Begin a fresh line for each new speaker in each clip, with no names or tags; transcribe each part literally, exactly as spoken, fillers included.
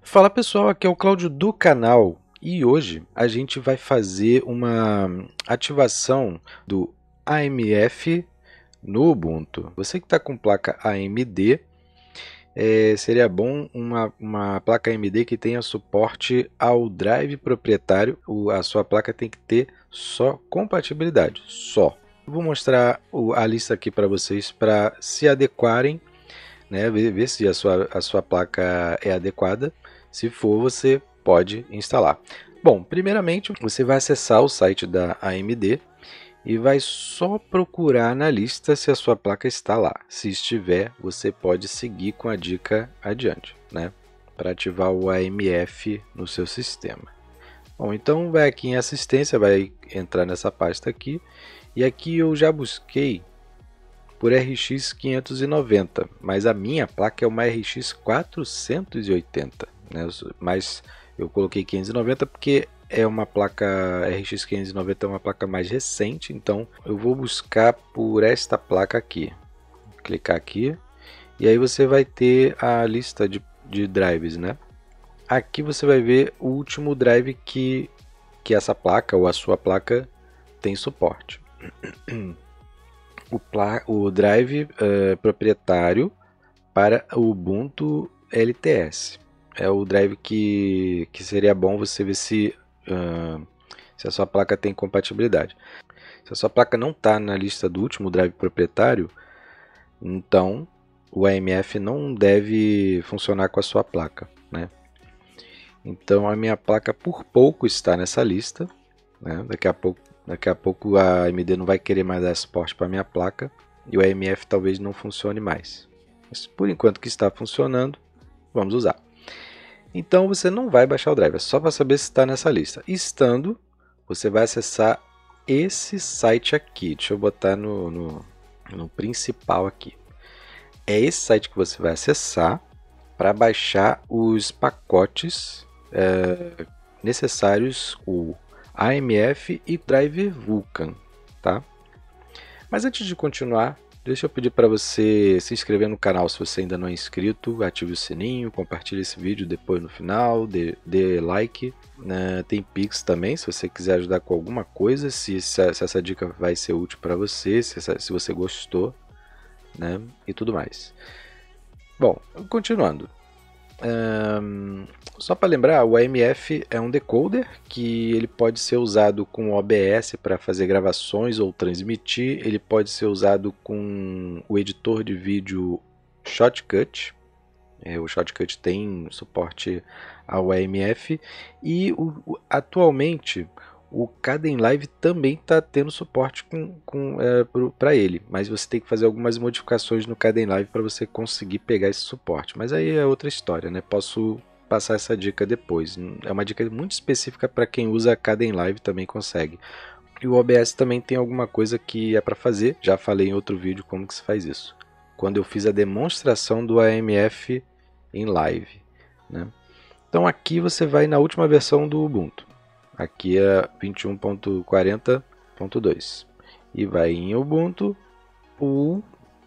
Fala pessoal, aqui é o Cláudio do canal e hoje a gente vai fazer uma ativação do A M F no Ubuntu. Você que está com placa A M D, é, seria bom uma, uma placa A M D que tenha suporte ao drive proprietário. O, a sua placa tem que ter só compatibilidade, só. Vou mostrar o, a lista aqui para vocês para se adequarem, né, ver, ver se a sua, a sua placa é adequada. Se for, você pode instalar. Bom, primeiramente você vai acessar o site da A M D e vai só procurar na lista se a sua placa está lá. Se estiver, você pode seguir com a dica adiante, né, para ativar o A M F no seu sistema. Bom, então vai aqui em assistência, vai entrar nessa pasta aqui, e aqui eu já busquei por R X quinhentos e noventa, mas a minha placa é uma R X quatrocentos e oitenta, né? Mas eu coloquei quinhentos e noventa porque é uma placa R X quinhentos e noventa, é uma placa mais recente, então eu vou buscar por esta placa aqui. Vou clicar aqui e aí você vai ter a lista de, de drives, né? Aqui você vai ver o último drive que, que essa placa ou a sua placa tem suporte. O, o drive uh, proprietário para o Ubuntu L T S. É o drive que, que seria bom você ver se, uh, se a sua placa tem compatibilidade. Se a sua placa não está na lista do último drive proprietário, então o A M F não deve funcionar com a sua placa, né? Então a minha placa por pouco está nessa lista, né? Daqui a pouco Daqui a pouco a A M D não vai querer mais dar suporte para a minha placa e o A M F talvez não funcione mais. Mas por enquanto que está funcionando, vamos usar. Então você não vai baixar o drive, é só para saber se está nessa lista. Estando, você vai acessar esse site aqui. Deixa eu botar no, no, no principal aqui. É esse site que você vai acessar para baixar os pacotes é, necessários, o A M F e Driver Vulkan, tá? Mas antes de continuar, deixa eu pedir para você se inscrever no canal se você ainda não é inscrito, ative o sininho, compartilhe esse vídeo depois no final, dê, dê like, né? Tem Pix também, se você quiser ajudar com alguma coisa, se, se essa dica vai ser útil para você, se, se você gostou, né? E tudo mais. Bom, continuando. Um, só para lembrar, o A M F é um decoder que ele pode ser usado com O B S para fazer gravações ou transmitir. Ele pode ser usado com o editor de vídeo Shotcut. É, o Shotcut tem suporte ao A M F e o, o, atualmente o Kdenlive também está tendo suporte com, com, é, para ele, mas você tem que fazer algumas modificações no Kdenlive para você conseguir pegar esse suporte. Mas aí é outra história, né? Posso passar essa dica depois. É uma dica muito específica para quem usa Kdenlive, também consegue. E o O B S também tem alguma coisa que é para fazer. Já falei em outro vídeo como que se faz isso. Quando eu fiz a demonstração do A M F em live, né? Então aqui você vai na última versão do Ubuntu. Aqui é vinte e um ponto quarenta ponto dois e vai em Ubuntu Pool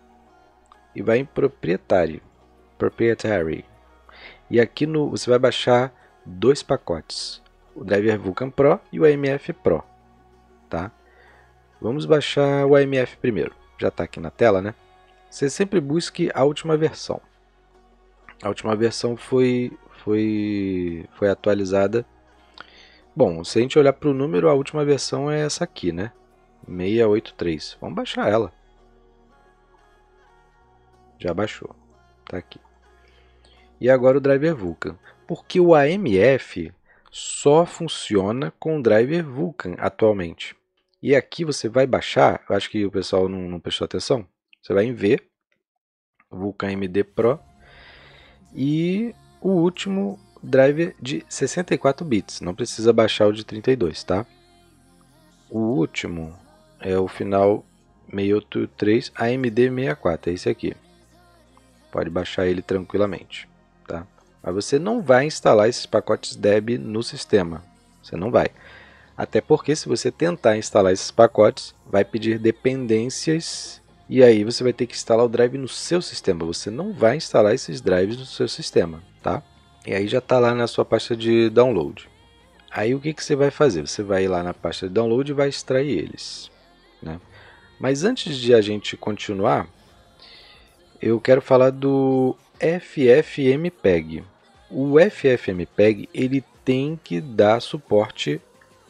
e vai em proprietário, proprietary. E aqui no, você vai baixar dois pacotes, o Driver Vulkan Pro e o A M F Pro, tá? Vamos baixar o A M F primeiro, já está aqui na tela, né? Você sempre busque a última versão. A última versão foi, foi, foi atualizada. Bom, se a gente olhar para o número, a última versão é essa aqui, né? seiscentos e oitenta e três. Vamos baixar ela. Já baixou. Tá aqui. E agora o Driver Vulkan. Porque o A M F só funciona com o Driver Vulkan atualmente. E aqui você vai baixar, eu acho que o pessoal não, não prestou atenção. Você vai em V, Vulkan M D Pro. E o último driver de sessenta e quatro bits, não precisa baixar o de trinta e dois, tá? O último é o final seiscentos e oitenta e três A M D sessenta e quatro, é esse aqui. Pode baixar ele tranquilamente, tá? Mas você não vai instalar esses pacotes Deb no sistema, você não vai. Até porque se você tentar instalar esses pacotes, vai pedir dependências e aí você vai ter que instalar o drive no seu sistema. Você não vai instalar esses drives no seu sistema, tá? E aí já está lá na sua pasta de download. Aí o que, que você vai fazer? Você vai ir lá na pasta de download e vai extrair eles, né? Mas antes de a gente continuar, eu quero falar do ffmpeg. O ffmpeg ele tem que dar suporte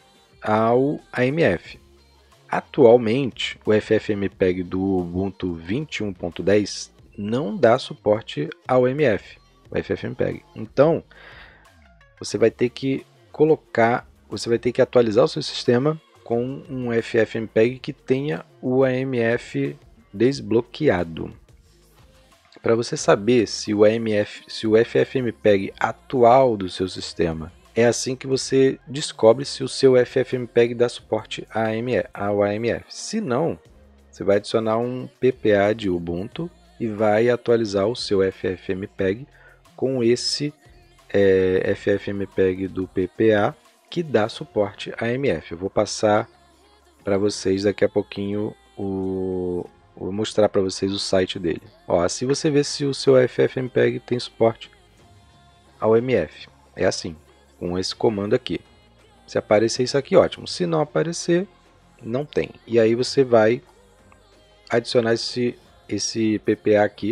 ao A M F. Atualmente, o ffmpeg do Ubuntu vinte e um ponto dez não dá suporte ao A M F, o ffmpeg. Então, você vai ter que colocar, você vai ter que atualizar o seu sistema com um ffmpeg que tenha o A M F desbloqueado. Para você saber se o A M F, se o ffmpeg atual do seu sistema é assim que você descobre se o seu ffmpeg dá suporte ao A M F. Se não, você vai adicionar um P P A de Ubuntu e vai atualizar o seu ffmpeg com esse é, ffmpeg do P P A que dá suporte a A M F. Eu vou passar para vocês daqui a pouquinho o vou mostrar para vocês o site dele. Ó, assim você vê se o seu ffmpeg tem suporte ao A M F. É assim, com esse comando aqui. Se aparecer isso aqui, ótimo. Se não aparecer, não tem. E aí você vai adicionar esse, esse P P A aqui.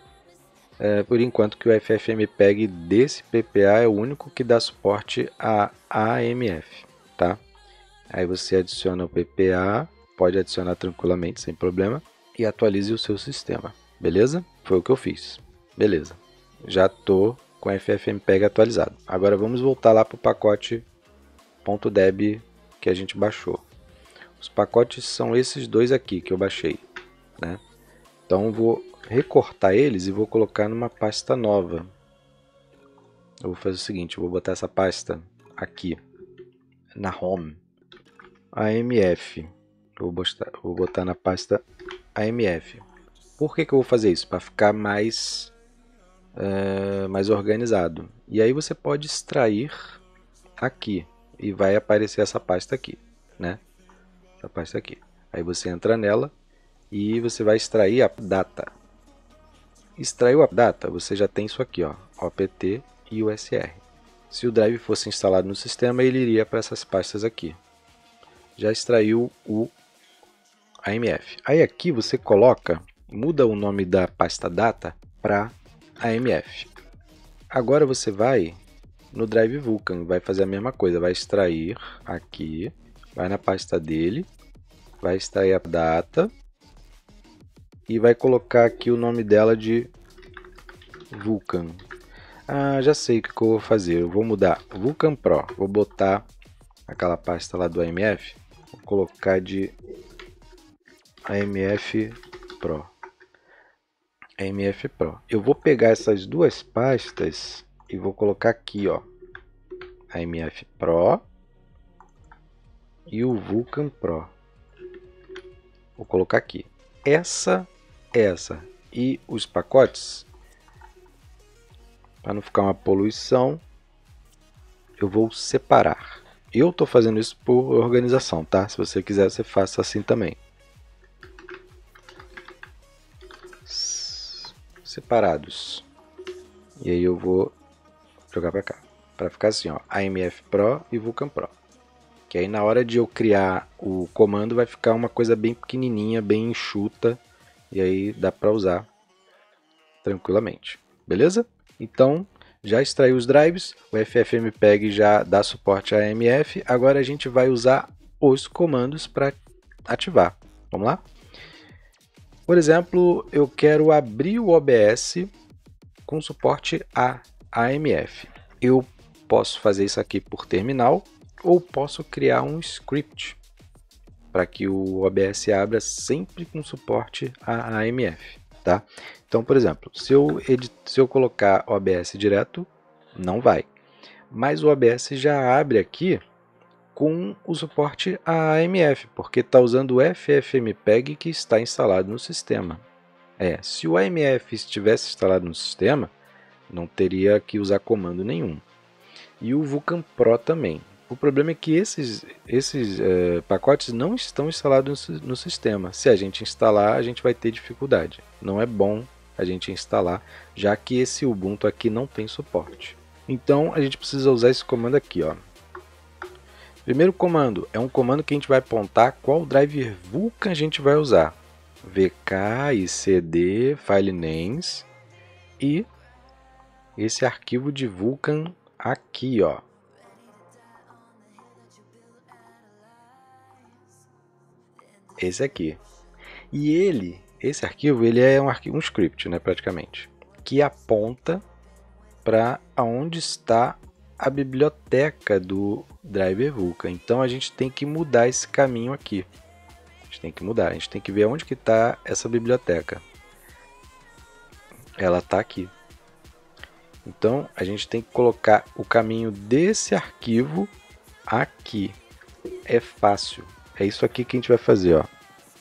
É, por enquanto que o ffmpeg desse P P A é o único que dá suporte a A M F, tá? Aí você adiciona o P P A, pode adicionar tranquilamente, sem problema, e atualize o seu sistema, beleza? Foi o que eu fiz, beleza. Já estou com o ffmpeg atualizado. Agora vamos voltar lá para o pacote .deb que a gente baixou. Os pacotes são esses dois aqui que eu baixei, né? Então eu vou recortar eles e vou colocar numa pasta nova. Eu vou fazer o seguinte, eu vou botar essa pasta aqui na home, A M F. Eu vou botar, vou botar na pasta A M F. Por que que eu vou fazer isso? Para ficar mais é, mais organizado. E aí você pode extrair aqui e vai aparecer essa pasta aqui, né? Essa pasta aqui. Aí você entra nela e você vai extrair a data. Extraiu a data, você já tem isso aqui, ó, O P T e U S R. Se o drive fosse instalado no sistema, ele iria para essas pastas aqui. Já extraiu o A M F. Aí aqui você coloca, muda o nome da pasta data para A M F. Agora você vai no Drive Vulkan, vai fazer a mesma coisa, vai extrair aqui, vai na pasta dele, vai extrair a data e vai colocar aqui o nome dela de Vulkan. Ah, já sei o que eu vou fazer, eu vou mudar Vulkan Pro, vou botar aquela pasta lá do A M F, vou colocar de A M F Pro. A M F Pro. Eu vou pegar essas duas pastas e vou colocar aqui, ó, A M F Pro e o Vulkan Pro. Vou colocar aqui. Essa, essa e os pacotes, para não ficar uma poluição, eu vou separar. Eu estou fazendo isso por organização, tá? Se você quiser, você faça assim também. Separados. E aí eu vou jogar para cá. Para ficar assim, ó, A M F Pro e Vulkan Pro. Que aí na hora de eu criar o comando vai ficar uma coisa bem pequenininha, bem enxuta. E aí dá para usar tranquilamente. Beleza? Então, já extraiu os drives, o ffmpeg já dá suporte a A M F, agora a gente vai usar os comandos para ativar. Vamos lá? Por exemplo, eu quero abrir o O B S com suporte a A M F. Eu posso fazer isso aqui por terminal ou posso criar um script para que o O B S abra sempre com suporte a A M F. Tá? Então, por exemplo, se eu, edit, se eu colocar O B S direto, não vai. Mas o O B S já abre aqui com o suporte a A M F, porque está usando o ffmpeg que está instalado no sistema. É, se o A M F estivesse instalado no sistema, não teria que usar comando nenhum. E o Vulkan Pro também. O problema é que esses, esses é, pacotes não estão instalados no, no sistema. Se a gente instalar, a gente vai ter dificuldade. Não é bom a gente instalar, já que esse Ubuntu aqui não tem suporte. Então a gente precisa usar esse comando aqui, ó. Primeiro comando é um comando que a gente vai apontar qual driver Vulkan a gente vai usar. vk e cd file names e esse arquivo de Vulkan aqui, ó. Esse aqui. E ele, esse arquivo, ele é um arquivo, um script, né, praticamente, que aponta para onde está a biblioteca do driver Vulkan. Então a gente tem que mudar esse caminho aqui. A gente tem que mudar, a gente tem que ver onde que está essa biblioteca. Ela está aqui. Então a gente tem que colocar o caminho desse arquivo aqui. É fácil. É isso aqui que a gente vai fazer, ó.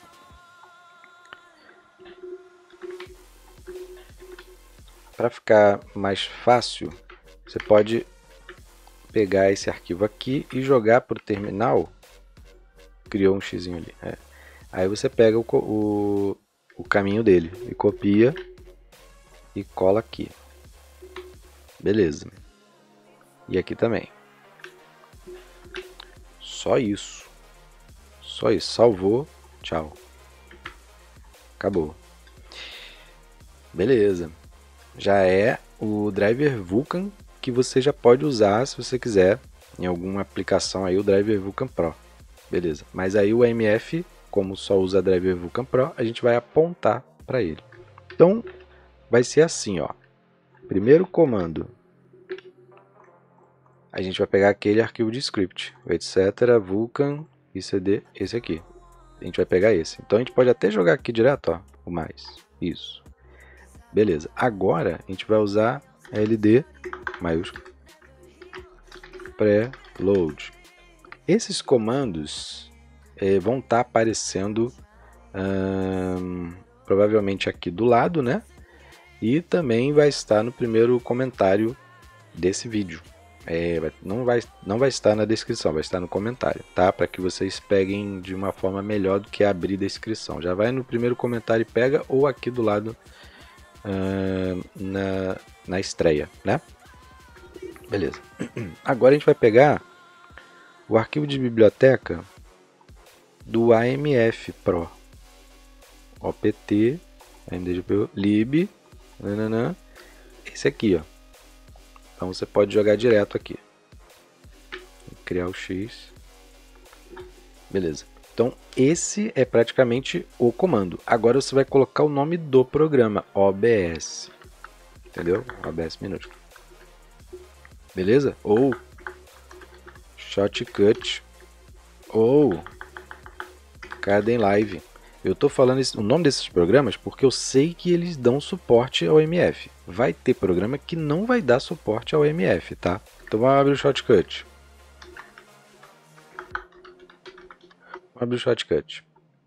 Para ficar mais fácil, você pode pegar esse arquivo aqui e jogar para o terminal. Criou um xizinho ali. É. Aí você pega o, o, o caminho dele e copia e cola aqui. Beleza. E aqui também. Só isso. Só isso. Salvou. Tchau. Acabou. Beleza. Já é o driver Vulkan que você já pode usar se você quiser em alguma aplicação aí o driver Vulkan Pro. Beleza. Mas aí o A M F, como só usa driver Vulkan Pro, a gente vai apontar para ele. Então vai ser assim, ó. Primeiro comando. A gente vai pegar aquele arquivo de script, etc, Vulkan e cd, esse aqui. A gente vai pegar esse. Então a gente pode até jogar aqui direto, ó, o mais. Isso. Beleza. Agora a gente vai usar ld maiúsculo preload. Esses comandos eh, vão estar tá aparecendo hum, provavelmente aqui do lado, né? E também vai estar no primeiro comentário desse vídeo. É, não, vai, não vai estar na descrição, vai estar no comentário, tá? Para que vocês peguem de uma forma melhor do que abrir a descrição. Já vai no primeiro comentário e pega, ou aqui do lado uh, na, na estreia, né? Beleza. Agora a gente vai pegar o arquivo de biblioteca do A M F Pro. opt, lib, nananã, esse aqui, ó. Então você pode jogar direto aqui. Criar o X. Beleza. Então esse é praticamente o comando. Agora você vai colocar o nome do programa, O B S. Entendeu? O B S minúsculo. Beleza? Ou Shotcut ou Kdenlive. Eu estou falando esse, o nome desses programas porque eu sei que eles dão suporte ao A M F. Vai ter programa que não vai dar suporte ao A M F, tá? Então vamos abrir o Shotcut. Vamos abrir o Shotcut.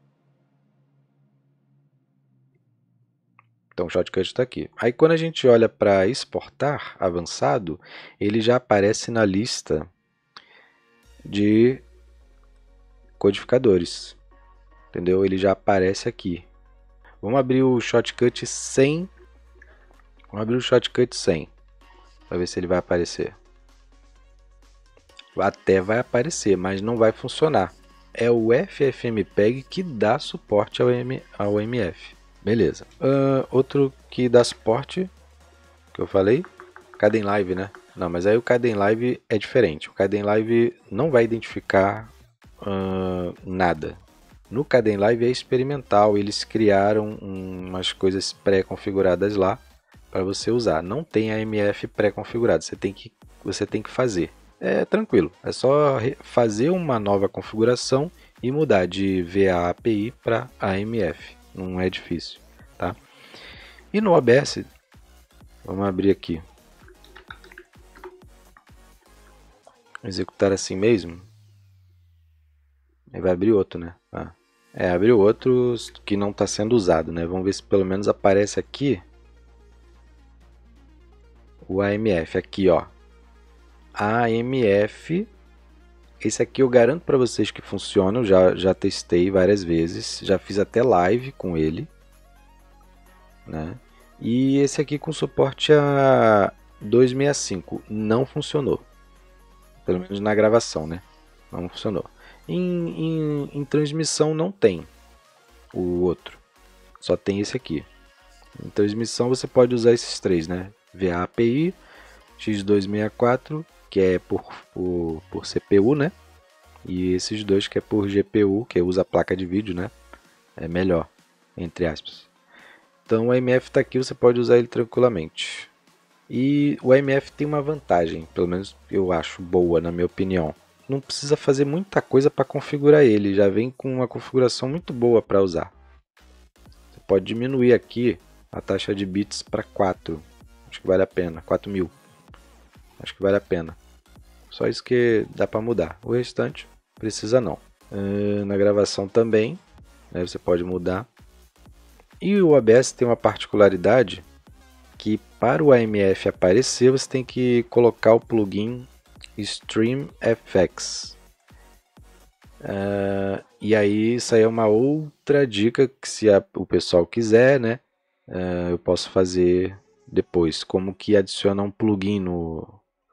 Então o Shotcut está aqui. Aí quando a gente olha para exportar avançado, ele já aparece na lista de codificadores. Entendeu? Ele já aparece aqui. Vamos abrir o Shotcut cem. Vamos abrir o Shotcut cem. Para ver se ele vai aparecer. Até vai aparecer, mas não vai funcionar. É o FFmpeg que dá suporte ao, M, ao A M F. Beleza. Uh, outro que dá suporte, que eu falei, Kdenlive, né? Não, mas aí o Kdenlive é diferente. O Kdenlive não vai identificar uh, nada. No Kdenlive é experimental, eles criaram umas coisas pré-configuradas lá para você usar. Não tem A M F pré-configurado, você tem que, você tem que fazer. É tranquilo, é só fazer uma nova configuração e mudar de V A A P I para A M F. Não é difícil, tá? E no O B S, vamos abrir aqui. Executar assim mesmo. Aí vai abrir outro, né? Ah. É, abriu outro que não está sendo usado, né? Vamos ver se pelo menos aparece aqui o A M F. Aqui, ó. A M F. Esse aqui eu garanto para vocês que funciona. Eu já, já testei várias vezes. Já fiz até live com ele, né? E esse aqui com suporte a duzentos e sessenta e cinco não funcionou. Pelo menos na gravação, né? Não funcionou. Em, em, em transmissão não tem o outro. Só tem esse aqui. Em transmissão você pode usar esses três, né? V A A P I, X duzentos e sessenta e quatro, que é por, por, por C P U, né? E esses dois que é por G P U, que usa a placa de vídeo, né? É melhor, entre aspas. Então o A M F está aqui, você pode usar ele tranquilamente. E o A M F tem uma vantagem, pelo menos eu acho boa, na minha opinião. Não precisa fazer muita coisa para configurar ele, já vem com uma configuração muito boa para usar. Você pode diminuir aqui a taxa de bits para quatro. Acho que vale a pena, quatro mil. Acho que vale a pena. Só isso que dá para mudar. O restante precisa não. Uh, na gravação também, né, você pode mudar. E o O B S tem uma particularidade que para o A M F aparecer você tem que colocar o plugin StreamFX. Uh, e aí isso aí é uma outra dica que se a, o pessoal quiser, né, uh, eu posso fazer depois. Como que adiciona um plugin no,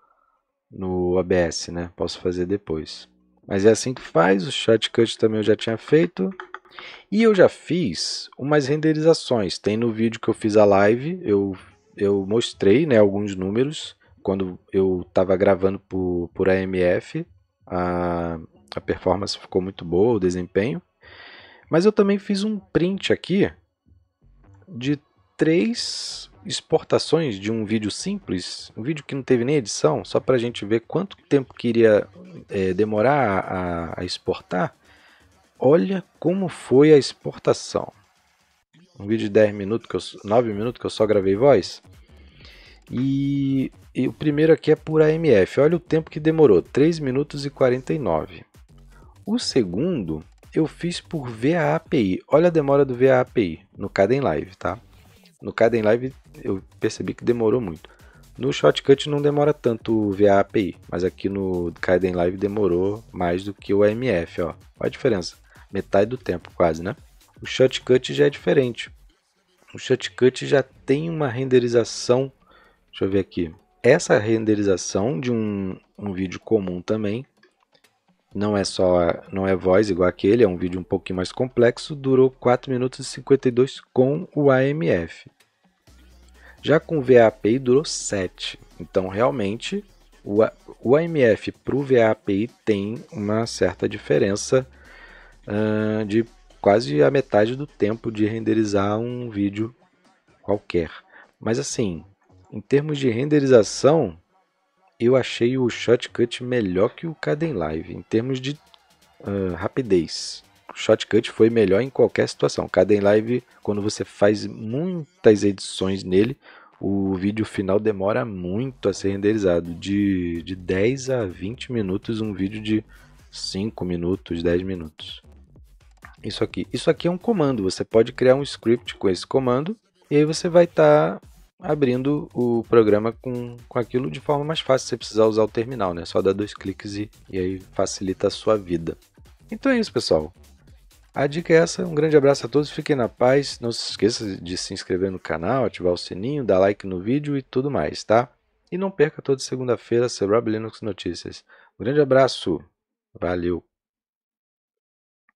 no O B S, né? Posso fazer depois. Mas é assim que faz, o shortcut também eu já tinha feito. E eu já fiz umas renderizações. Tem no vídeo que eu fiz a live, eu, eu mostrei, né, alguns números. Quando eu estava gravando por, por A M F, a, a performance ficou muito boa, o desempenho. Mas eu também fiz um print aqui de três exportações de um vídeo simples, um vídeo que não teve nem edição, só para a gente ver quanto tempo que iria é, demorar a, a exportar. Olha como foi a exportação. Um vídeo de dez minutos, que eu, nove minutos que eu só gravei voz. E, e o primeiro aqui é por A M F. Olha o tempo que demorou, três minutos e quarenta e nove. O segundo eu fiz por V A A P I. Olha a demora do V A A P I no Kdenlive, tá? No Kdenlive eu percebi que demorou muito. No Shotcut não demora tanto o V A A P I, mas aqui no Kdenlive demorou mais do que o A M F, ó. Olha a diferença, metade do tempo quase, né? O Shotcut já é diferente. O Shotcut já tem uma renderização, deixa eu ver aqui. Essa renderização de um, um vídeo comum também, não é só, não é voz igual aquele, é um vídeo um pouquinho mais complexo, durou quatro minutos e cinquenta e dois com o A M F. Já com o V A A P I durou sete. Então realmente o, o A M F para o V A A P I tem uma certa diferença uh, de quase a metade do tempo de renderizar um vídeo qualquer. Mas assim, em termos de renderização, eu achei o Shotcut melhor que o Kdenlive, em termos de uh, rapidez. O Shotcut foi melhor em qualquer situação. O Kdenlive, quando você faz muitas edições nele, o vídeo final demora muito a ser renderizado. De, de dez a vinte minutos, um vídeo de cinco minutos, dez minutos. Isso aqui. Isso aqui é um comando. Você pode criar um script com esse comando e aí você vai estar... Tá abrindo o programa com, com aquilo de forma mais fácil, sem precisar usar o terminal, né? Só dar dois cliques e, e aí facilita a sua vida. Então é isso, pessoal. A dica é essa, um grande abraço a todos, fiquem na paz, não se esqueça de se inscrever no canal, ativar o sininho, dar like no vídeo e tudo mais, tá? E não perca toda segunda-feira seu Rob Linux Notícias. Um grande abraço, valeu!